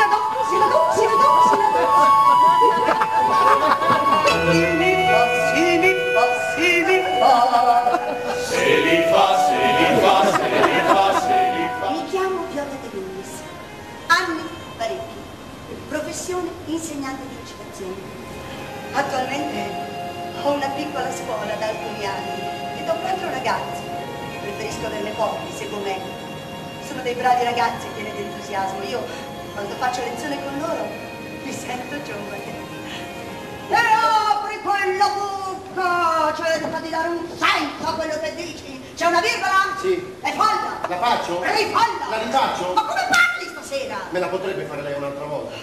Mi chiamo Viola De Lunis, anni parecchi, professione insegnante di recitazione. Attualmente ho una piccola scuola da alcuni anni e do 4 ragazzi. Preferisco averne pochi, seguo meglio. Sono dei bravi ragazzi pieni di entusiasmo. Io, quando faccio lezione con loro, mi sento giovane. E apri quella bocca! Cerca di dare un senso a quello che dici. C'è una virgola? Sì. E falla! La faccio? Rifalla! La rifaccio? Ma come parli stasera? Me la potrebbe fare lei un'altra volta.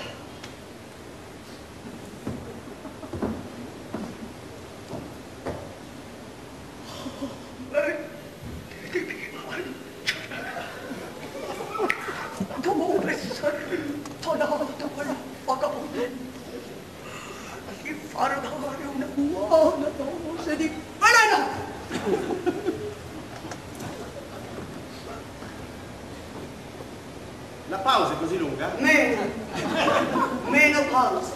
Dove sei tonato quella vagabonda? Gli fare dare una buona dose di veleno! La pausa è così lunga? Meno pausa.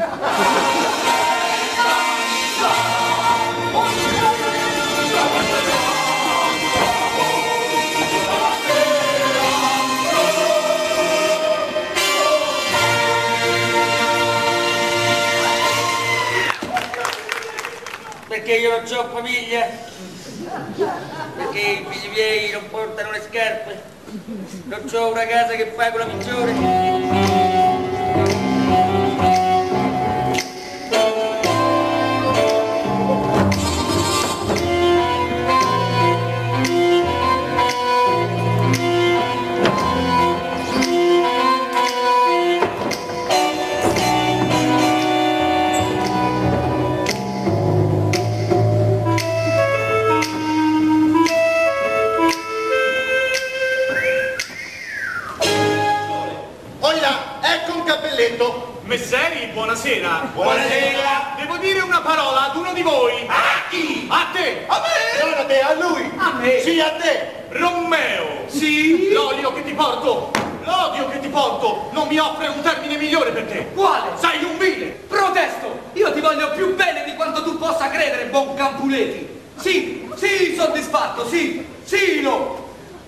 Perché io non ho famiglia? Perché i figli miei non portano le scarpe? Non ho una casa che pago la migliore? Messeri, buonasera. Buonasera. Devo dire una parola ad uno di voi. A chi? A te. A me? Non a te, a lui. A me. Sì, a te. Romeo. Sì? L'olio che ti porto. L'odio che ti porto non mi offre un termine migliore per te. Quale? Sei un vile. Protesto! Io ti voglio più bene di quanto tu possa credere, buon Campuleti. Sì, sì, soddisfatto, sì, sì, lo.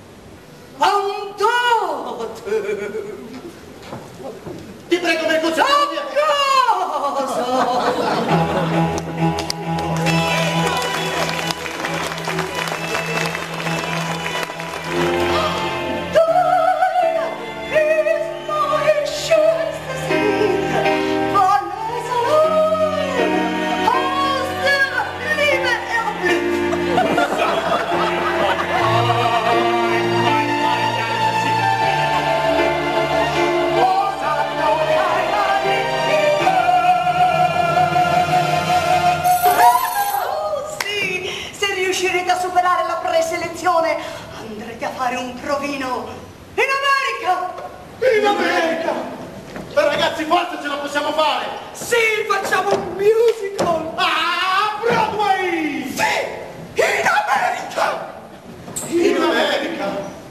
Andate! Ti prego, per cosa? Andrete a fare un provino in America! In America! Ma ragazzi, forse ce la possiamo fare! Sì, facciamo un musical! Ah, Broadway! Sì! In America! In America!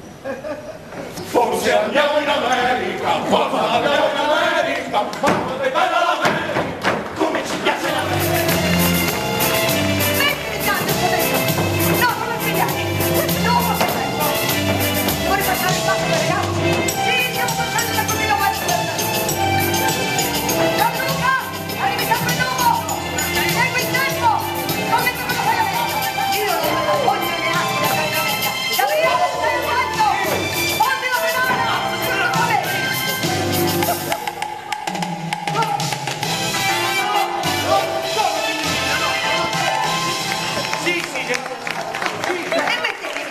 Forse andiamo in America. Forse andiamo in America. Quanto è bella l'America. Come ci piace l'America. Mettimi tanto adesso! No, come spiegare? Non posso farlo! Vuoi ripassare il passo, ragazzi? Sì, stiamo facendo la così western! Gianluca! Arrivi sempre dopo! Segui il tempo! Come tu cosa fai a me? Io non me la voglio neanche da camminamento! Gabriele, stai attento! Porti la pedana! Vabbè! Sì, sì. E mettetevi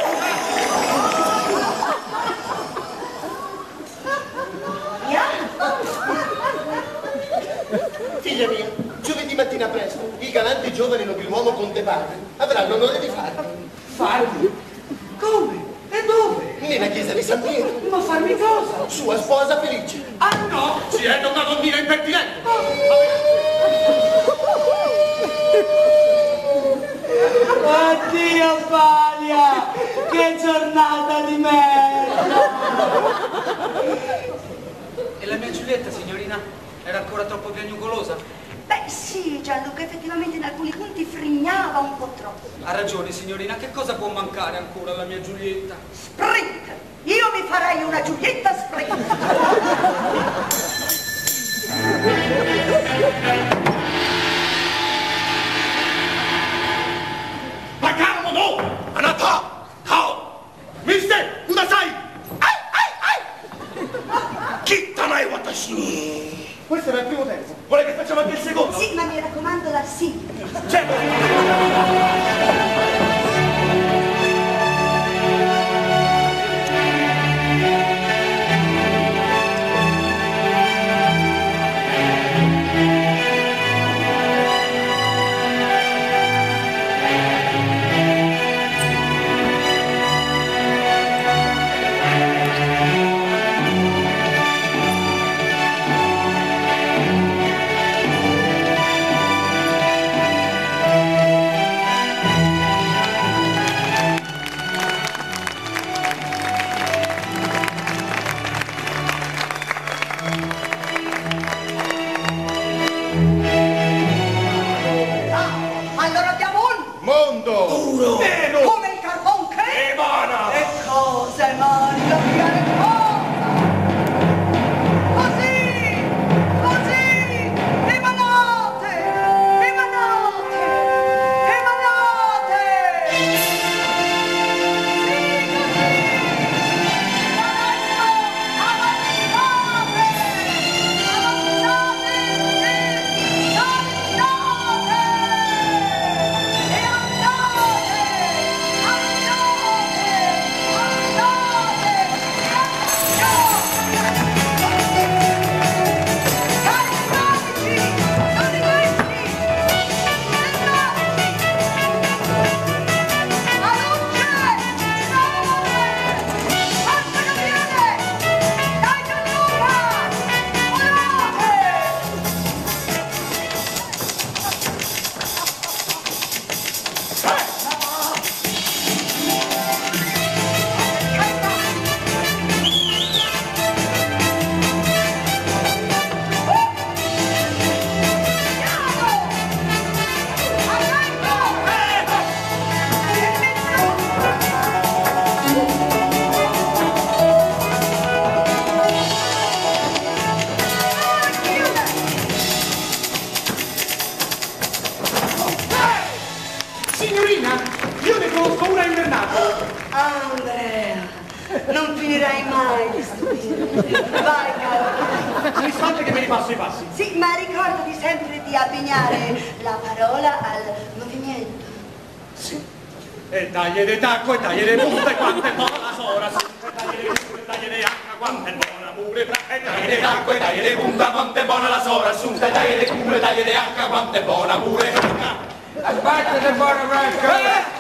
Figlia mia, giovedì mattina presto, il galante giovane nobiluomo conte padre avrà l'onore di farmi. Farmi? Come? E dove? Nella chiesa di San Pietro. Ma farmi cosa? Sua sposa felice. Ah no! Ci è una donnina impertinente. Oddio Falia! Che giornata di merda! la mia Giulietta, signorina, era ancora troppo piagnucolosa? Beh, sì, Gianluca, effettivamente in alcuni punti frignava un po' troppo. Ha ragione, signorina, che cosa può mancare ancora alla mia Giulietta? Sprint! Io mi farei una Giulietta sprint! Pagamo no! Anata! Kao! Mister! Kudasai! Ai ai ai! Kittanai watashi ni! Questo era il primo tempo. Vuole che facciamo anche il secondo? Sì, ma mi raccomando la sì. Certo! Allora abbiamo un Mondo! Duro! Nero! come il carbonche Emana! e cose mani da piare così, così, emanate, emanate, emanate. Sì, così, adesso avanzate, avanzate e andate. E andate, Signorina, io ne conosco una in Bernato. Andrea, non finirai mai di stupirmi. Vai, caro. Un istante che me li passo i passi. Sì, ma ricordati sempre di abbinare la parola al movimento. Sì. E tagliere tacco e tagliere punta e quanto è buona la sora. E tagliere tacco e tagliere acqua, quanto è buona pure. E tagliere tacco e tagliere punta, quanto è buona la sora. Assunta e tagliere pure, tagliere acqua, quanto è buona pure. Aspetta, che buona Franca!